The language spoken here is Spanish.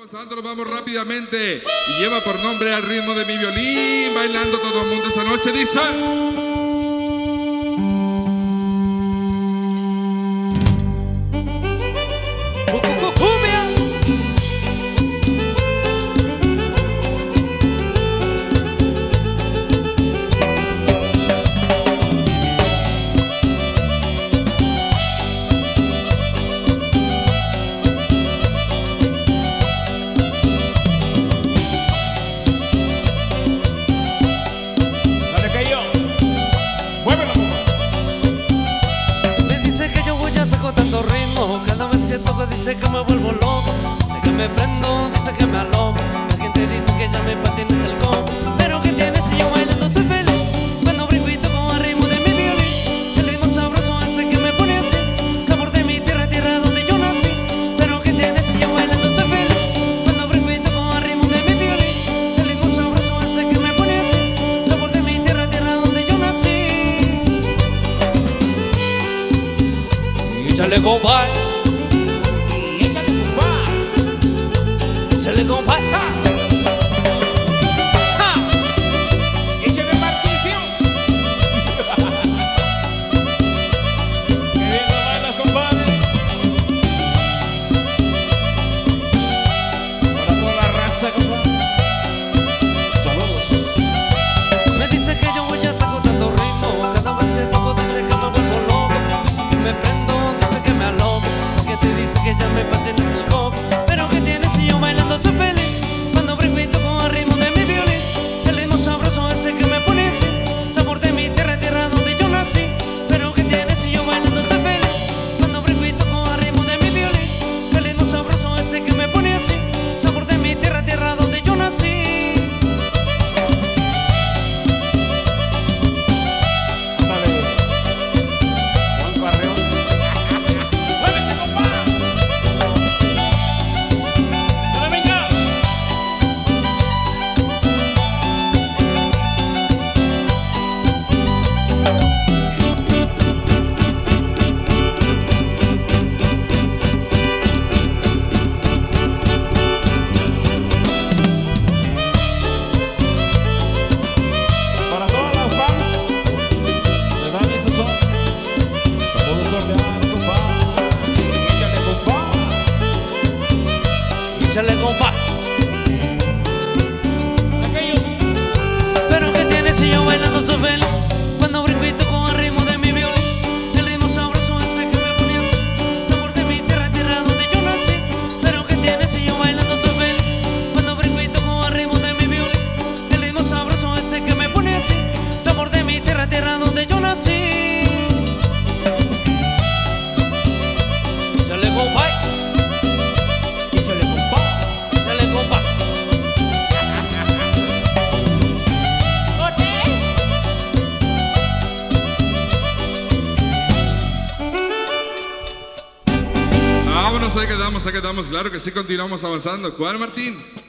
Avanzando, nos vamos rápidamente y lleva por nombre Al ritmo de mi violín, bailando todo el mundo esta noche, dice. Tanto ritmo, cada vez que toco dice que me vuelvo loco. Dice que me prendo, dice que me aloco. La gente dice que ya me patina en el coco. Pero que tiene si yo bailando soy feliz. Cuando brinco y toco al ritmo de mi violín. El ritmo sabroso hace que me pone así. Sabor de mi tierra, tierra donde yo nací. Pero que tiene si yo bailando soy feliz. Cuando brinco y toco al ritmo de mi violín. El ritmo sabroso hace que me pone así. Sabor de mi tierra, tierra donde yo nací. Échale compadre, y échale compadre, échale compadre, échale Marquicio. Que bien lo bailas, compadre. Para toda la raza, compadre. Saludos. me dice que yo voy a sacar tanto ritmo. Cada vez que toco dice que me vuelvo loco. Dice que me prendo, dice que me aloco. Porque te dice que ya me patina en el coco. Pero que tiene si yo bailando soy feliz. Cuando brinco y toco al ritmo de mi violín. El ritmo sabroso ese que me pone así. Sabor de mi tierra, tierra donde yo nací. Pero que tiene si yo bailando soy feliz. Cuando brinco y toco al ritmo de mi violín. El ritmo sabroso ese que me pone así. Sabor de mi tierra, tierra donde yo nací. Échale compa. Pero que tiene si yo bailando soy feliz. Cuando brinco y toco al ritmo de mi violín. El ritmo sabroso ese que me pone así. Sabor de mi tierra, tierra donde yo nací. Pero que tiene si yo bailando soy feliz. Cuando brinco y toco al ritmo de mi violín. El ritmo sabroso ese que me pone así. Sabor de mi tierra, tierra donde yo nací. Échale compa. Ahí quedamos, claro que sí, continuamos avanzando. ¿Cuál, Martín?